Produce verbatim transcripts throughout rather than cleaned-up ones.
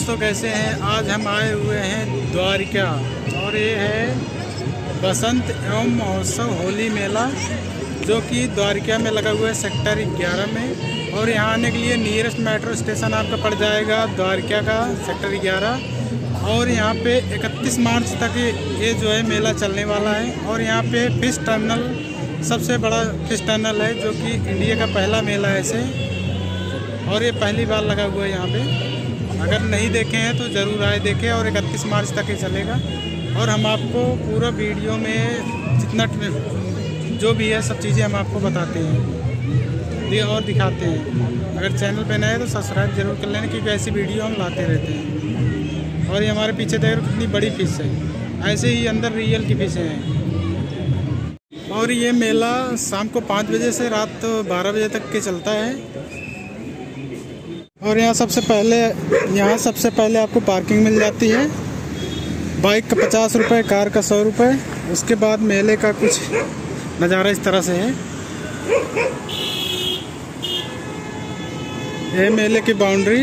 दोस्तों, कैसे हैं? आज हम आए हुए हैं द्वारिका और ये है बसंत एवं महोत्सव होली मेला जो कि द्वारिका में लगा हुआ है सेक्टर ग्यारह में। और यहाँ आने के लिए नियरेस्ट मेट्रो स्टेशन आपका पड़ जाएगा द्वारिका का सेक्टर ग्यारह। और यहाँ पे इकतीस मार्च तक ये जो है मेला चलने वाला है। और यहाँ पे फिश टर्मिनल सबसे बड़ा फिश टर्मिनल है जो कि इंडिया का पहला मेला है ऐसे, और ये पहली बार लगा हुआ है यहाँ पे। अगर नहीं देखे हैं तो ज़रूर आए देखें। और इकतीस मार्च तक ही चलेगा। और हम आपको पूरा वीडियो में जितना जो भी है सब चीज़ें हम आपको बताते हैं और दिखाते हैं। अगर चैनल पे नए हैं तो सब्सक्राइब जरूर कर लेना, क्योंकि ऐसी वीडियो हम लाते रहते हैं। और ये हमारे पीछे देखो कितनी बड़ी फिश है, ऐसे ही अंदर रियल की फिशें हैं। और ये मेला शाम को पाँच बजे से रात बारह बजे तक के चलता है। और यहाँ सबसे पहले यहाँ सबसे पहले आपको पार्किंग मिल जाती है। बाइक का पचास रुपये, कार का सौ रुपये। उसके बाद मेले का कुछ नज़ारा इस तरह से है। ये मेले की बाउंड्री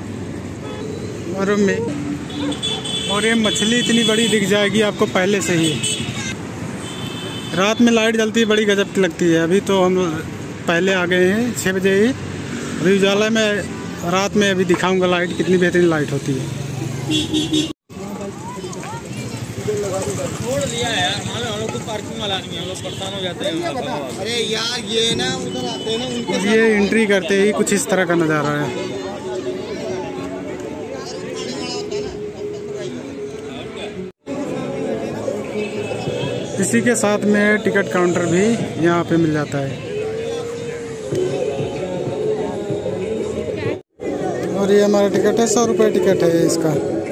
और मे और ये मछली इतनी बड़ी दिख जाएगी आपको पहले से ही। रात में लाइट जलती है, बड़ी गजब की लगती है। अभी तो हम पहले आ गए हैं छः बजे ही। अभी उजाला में रात में अभी दिखाऊंगा लाइट, कितनी बेहतरीन लाइट होती है। छोड़ दिया है यार, हम लोग को पार्किंग वाला नहीं है, हम लोग परेशान हो जाते हैं। अरे यार ये ना उधर आते हैं ना उनके, ये एंट्री करते ही कुछ इस तरह का नज़ारा है। इसी के साथ में टिकट काउंटर भी यहाँ पे मिल जाता है। और ये हमारा टिकट है, सौ रुपये टिकट है इसका।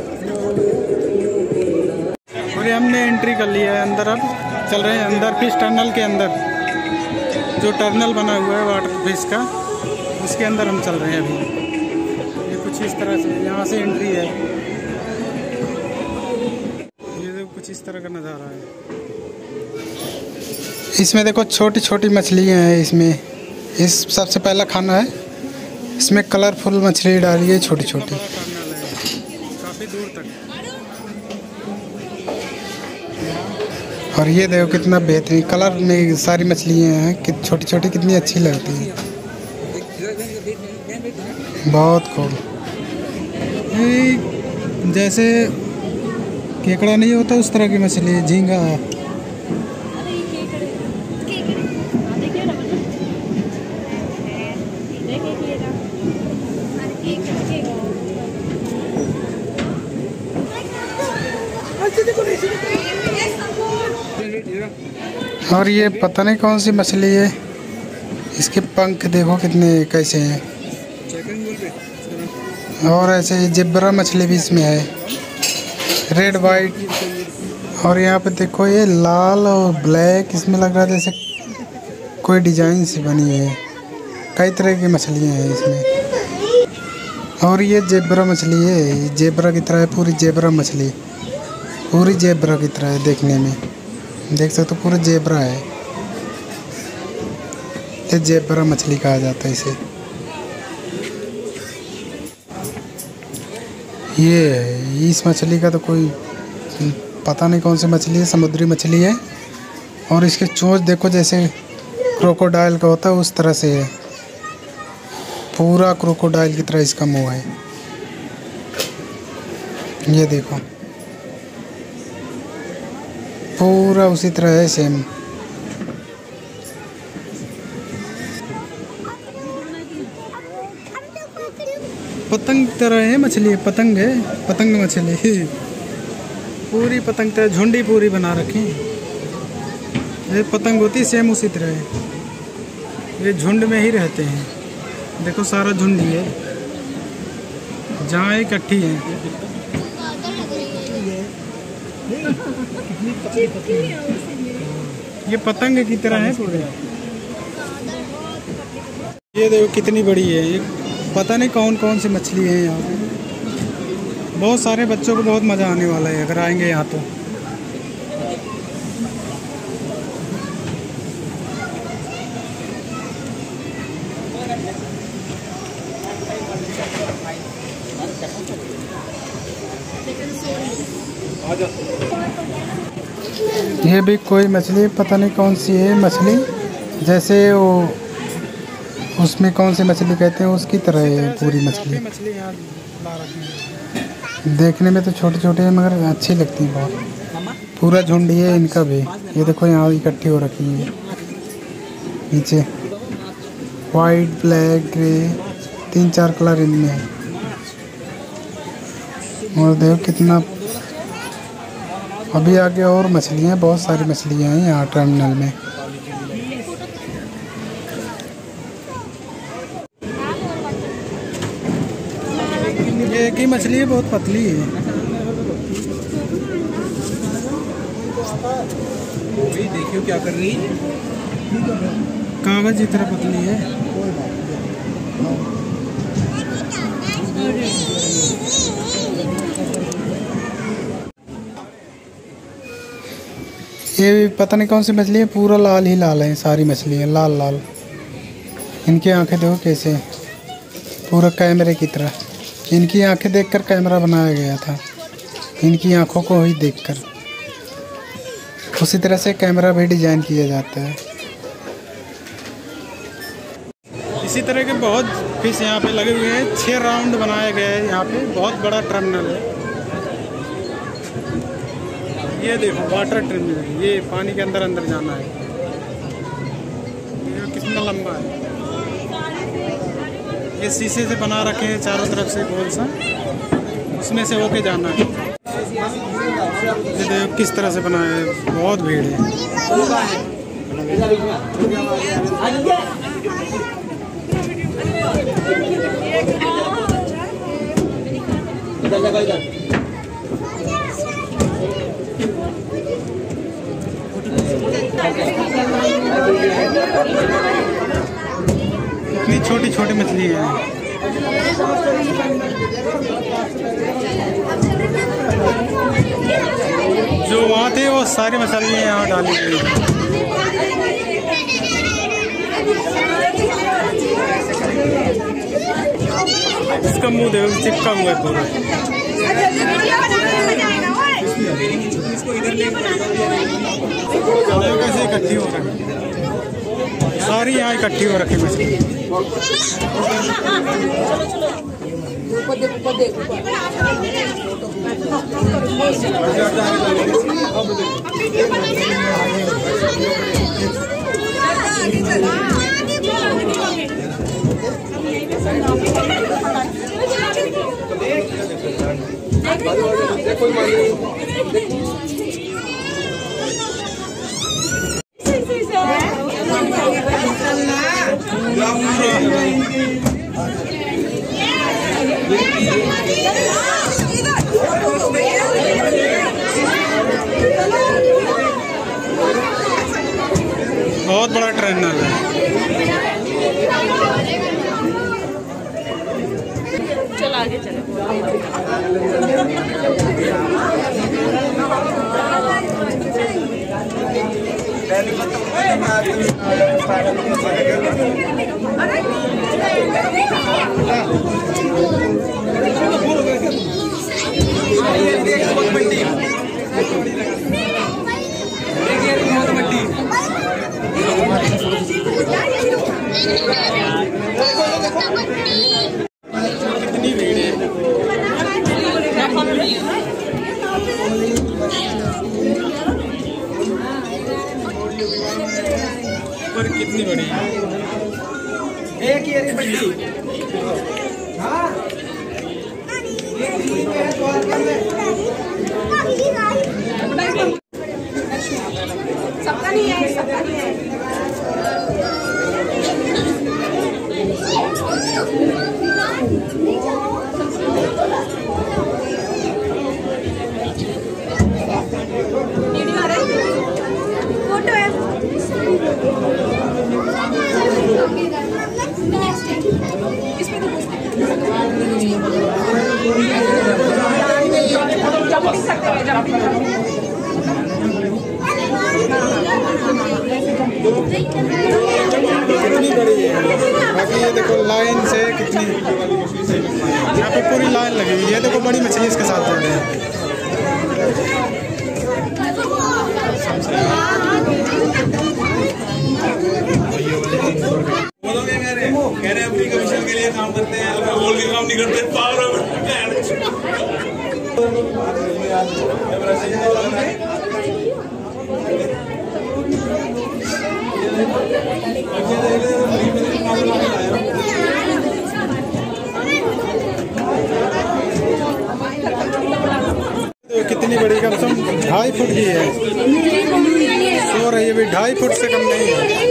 और ये हमने एंट्री कर लिया है अंदर। अब चल रहे हैं अंदर फिश टर्मिनल के अंदर, जो टर्मिनल बना हुआ है वाटर फिश का, उसके अंदर हम चल रहे हैं अभी। ये कुछ इस तरह से यहाँ से एंट्री है। ये देखो कुछ इस तरह का नज़ारा है। इसमें देखो छोटी छोटी मछलियाँ हैं। इसमें इस सबसे पहला खाना है, इसमें कलरफुल मछली डाली है छोटी छोटी। काफ़ी दूर तक। और ये देखो कितना बेहतरीन कलर में सारी मछलियाँ हैं, कि छोटी छोटी कितनी अच्छी लगती है। बहुत खूब। जैसे केकड़ा नहीं होता उस तरह की मछली, झींगा। और ये पता नहीं कौन सी मछली है, इसके पंख देखो कितने कैसे हैं। और ऐसे ही जेब्रा मछली भी इसमें है, रेड वाइट। और यहाँ पे देखो ये लाल और ब्लैक, इसमें लग रहा है जैसे कोई डिजाइन सी बनी है। कई तरह की मछलियाँ हैं इसमें। और ये जेब्रा मछली है, जेब्रा की तरह है, पूरी जेब्रा मछली, पूरी जेब्रा की तरह है देखने में। देख सकते हो पूरा जेब्रा है। ये जेब्रा मछली कहा जाता है इसे। ये इस मछली का तो कोई पता नहीं कौन सी मछली है, समुद्री मछली है। और इसके चोंच देखो जैसे क्रोकोडाइल का होता है उस तरह से है, पूरा क्रोकोडाइल की तरह इसका मुंह है। ये देखो पूरा उसी तरह है सेम। पतंग तरह है मछली, पतंग है, पतंग मछली। पूरी पतंग तरह झुंडी पूरी बना रखी। ये पतंग होती सेम उसी तरह है। ये झुंड में ही रहते हैं। देखो सारा झुंड ही है, जहाँ इकट्ठी है। ये पतंग की तरह है पूरे। ये देखो कितनी बड़ी है। ये पता नहीं कौन कौन सी मछली है यहाँ पे। बहुत सारे बच्चों को बहुत मज़ा आने वाला है अगर आएंगे यहाँ तो। ये भी कोई मछली, पता नहीं कौन सी है मछली, जैसे वो उसमें कौन सी मछली कहते हैं उसकी तरह है पूरी मछली। मछली यहाँ ला रखी है। देखने में तो छोटे छोटे हैं मगर अच्छी लगती है बहुत। पूरा झुंड है इनका भी। ये देखो यहाँ इकट्ठी हो रखी है नीचे, वाइट, ब्लैक, ग्रे, तीन चार कलर इनमें है। और देखो कितना, अभी आगे और मछलियाँ, बहुत सारी मछलियाँ हैं यहाँ टर्मिनल में। ये एक ही मछली है, बहुत पतली है। देखियो क्या कर रही है, कागज की तरह पतली है। ये भी पता नहीं कौन सी मछली है, पूरा लाल ही लाल है सारी मछलियाँ, लाल लाल। इनकी आंखें देखो कैसे, पूरा कैमरे की तरह। इनकी आंखें देखकर कैमरा बनाया गया था, इनकी आंखों को ही देखकर। उसी तरह से कैमरा भी डिजाइन किया जाता है। इसी तरह के बहुत फिश यहाँ पे लगे हुए हैं। छह राउंड बनाए गए हैं यहाँ पे, बहुत बड़ा टर्मिनल है। ये देखो वाटर टर्मिनल, ये पानी के अंदर अंदर जाना है। ये कितना लंबा है। ये शीशे से बना रखे हैं चारों तरफ से गोल सा, उसमें से होके जाना है। ये देखो किस तरह से बनाया है, बहुत भीड़ है। इतनी छोटी छोटी मछली है। जो वहाँ थे वो सारी मछलियाँ यहाँ डाली गई। इसका मुंह देखो चिपका हुआ है पूरा। कैसे इकट्ठी हो रही, सारी यहाँ इकट्ठी हो रखी मछली। बहुत बड़ा टर्मिनल है। चल आगे चले। कितनी भीड़ है। पर कितनी बड़ी है। एक ही एक बड़ी। हाँ सबका नहीं है, सबका नहीं है। फोटो है। इसमें तो कितनी बड़ी है। बाकी ये देखो लाइन से कितनी, यहाँ पे पूरी लाइन लगी हुई है। देखो बड़ी मछली इसके साथ जा रही है। कह रहे अपनी कमीशन के लिए काम करते हैं, अब बोल के काम नहीं करते। तो कितनी बड़ी कम से कम ढाई फुट की है, सो रही है भी ढाई फुट से कम नहीं है।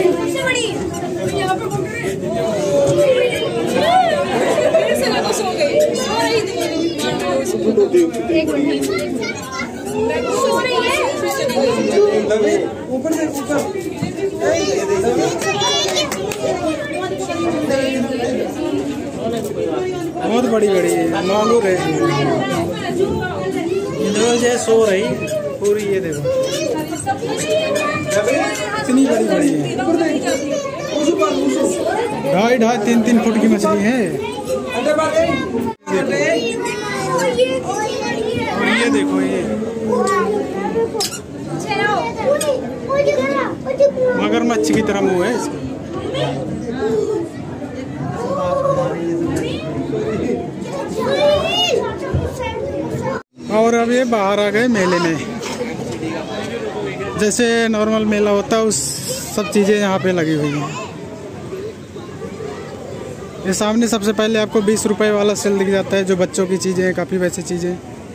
बहुत बड़ी बड़ी है, मालूम है ये सो रही पूरी। ये देखो इतनी बड़ी बड़ी है, ढाई ढाई तीन तीन फुट की मछली है। और ये देखो ये मगरमच्छ की तरह मुंह है इसका। और अब ये बाहर आ गए मेले में। जैसे नॉर्मल मेला होता है उस सब चीज़ें यहाँ पे लगी हुई हैं। ये सामने सबसे पहले आपको बीस रुपए वाला सेल दिख जाता है, जो बच्चों की चीज़ें हैं, काफ़ी वैसी चीज़ें।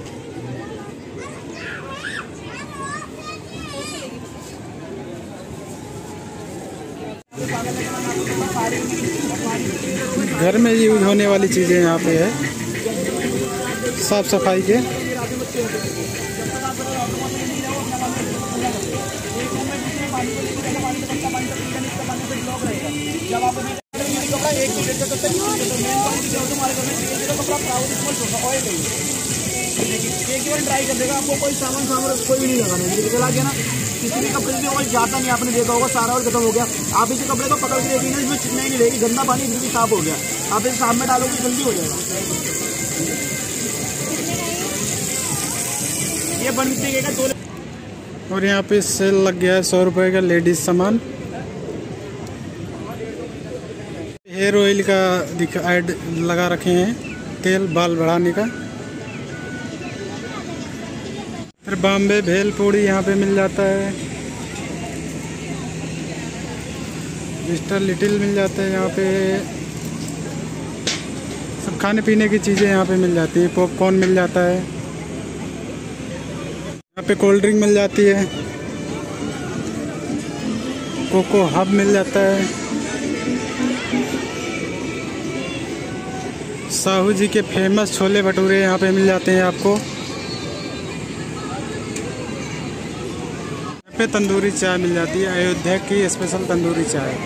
घर में यूज होने वाली चीज़ें यहाँ पे है, साफ सफाई के। एक बार ट्राई कर देगा, आपको कोई सामान सामान कोई भी नहीं लगाना है। चला गया ना, किसी भी कपड़े में ऑयल जाता नहीं, आपने देखा होगा सारा ऑयल खत्म हो गया। आप इसी कपड़े को पकड़ के देखेंगे, इसमें चिकनाई नहीं रहेगी, गंदा पानी बिल्कुल साफ हो गया। आप इसे साफ में डालोगे जल्दी हो जाएगा। ये बनती है दो। और यहाँ पे सेल लग गया है सौ रुपए का लेडीज सामान। हेयर ऑयल का दिखा ऐड लगा रखे हैं, तेल बाल बढ़ाने का। फिर बॉम्बे भेलपूड़ी यहाँ पे मिल जाता है, मिस्टर लिटिल मिल जाता है यहाँ पे। सब खाने पीने की चीज़ें यहाँ पे मिल जाती हैं। पॉपकॉर्न मिल जाता है यहाँ पे, कोल्ड ड्रिंक मिल जाती है, कोको हब मिल जाता है। साहू जी के फेमस छोले भटूरे यहाँ पे मिल जाते हैं आपको। यहाँ पे तंदूरी चाय मिल जाती है, अयोध्या की स्पेशल तंदूरी चाय।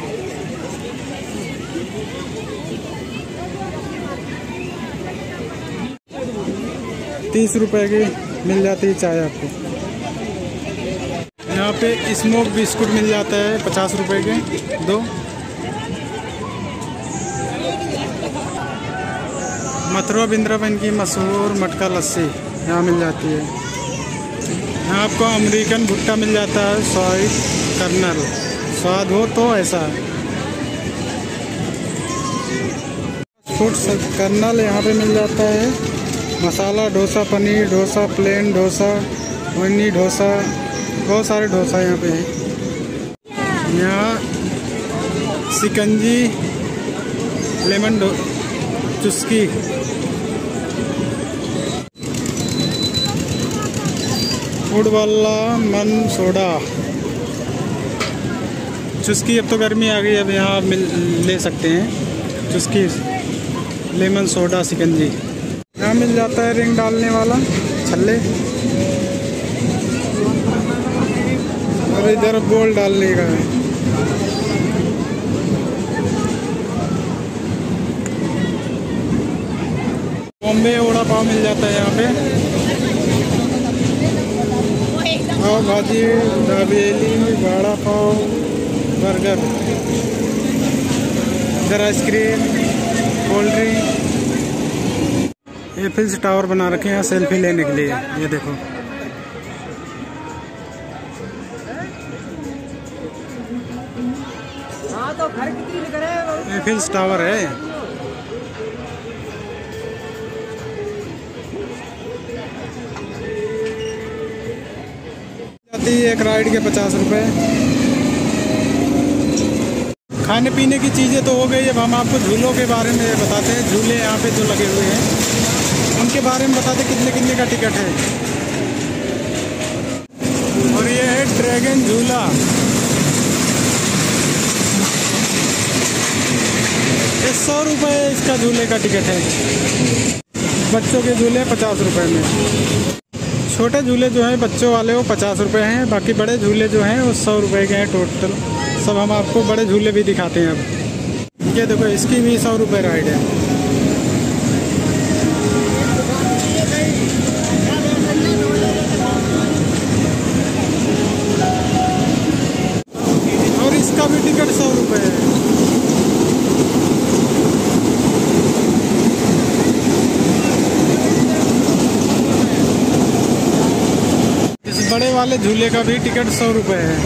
तीस रुपए की मिल जाती है चाय आपको। यहाँ पे स्मोक बिस्कुट मिल जाता है पचास रुपए के दो। मथुरा वृंदावन की मशहूर मटका लस्सी यहाँ मिल जाती है। यहाँ आपको अमेरिकन भुट्टा मिल जाता है, सॉइस कर्नल, स्वाद हो तो ऐसा। फूड कर्नल यहाँ पे मिल जाता है। मसाला डोसा, पनीर डोसा, प्लेन डोसा, वनी डोसा, बहुत सारे डोसा यहाँ पे हैं। यहाँ सिकंजी, लेमन चुस्की, फूड वाला मन सोडा चुस्की। अब तो गर्मी आ गई, अब यहाँ मिल ले सकते हैं चुस्की, लेमन सोडा, सिकंजी। यहाँ मिल जाता है रिंग डालने वाला छल्ले, और इधर बोल डालने का है। बॉम्बे वड़ा पाव मिल जाता है यहाँ पे, पाव भाजी, दाबेली, वड़ा पाव, बर्गर, इधर ice cream, cold drink. Eiffel Tower बना रखे हैं सेल्फी लेने के लिए। ये देखो एफिल्स टावर है। जाती है एक राइड के पचास रुपए। खाने पीने की चीज़ें तो हो गई। अब हम आपको झूलों के बारे में बताते हैं। झूले यहाँ पे जो लगे हुए हैं उनके बारे में बताते कितने कितने का टिकट है। और ये है ड्रैगन झूला। ये सौ रुपये इसका झूले का टिकट है। बच्चों के झूले पचास रुपये में। छोटे झूले जो हैं बच्चों वाले वो पचास रुपये हैं। बाकी बड़े झूले जो हैं वो सौ रुपये के हैं टोटल। सब हम आपको बड़े झूले भी दिखाते हैं। अब ये देखो इसकी भी सौ रुपये राइड है। और इसका भी टिकट सौ रुपये है। इस बड़े वाले झूले का भी टिकट सौ रुपये है।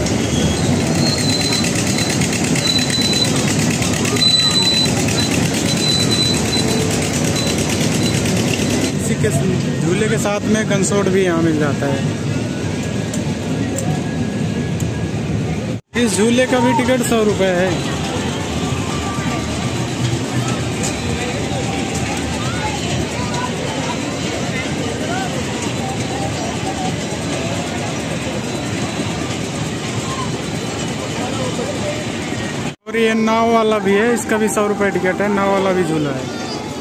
के झूले के साथ में कंसोर्ट भी यहाँ मिल जाता है। इस झूले का भी टिकट सौ रुपये है। और ये नाव वाला भी है। इसका भी सौ रुपये टिकट है। नाव वाला भी झूला है।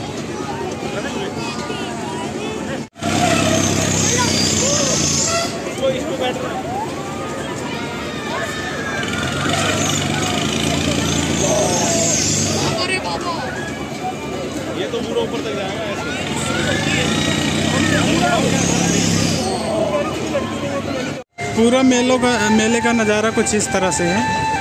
ये तो पूरा ऊपर तक जाएगा ऐसे। पूरा मेलों का मेले का नज़ारा कुछ इस तरह से है।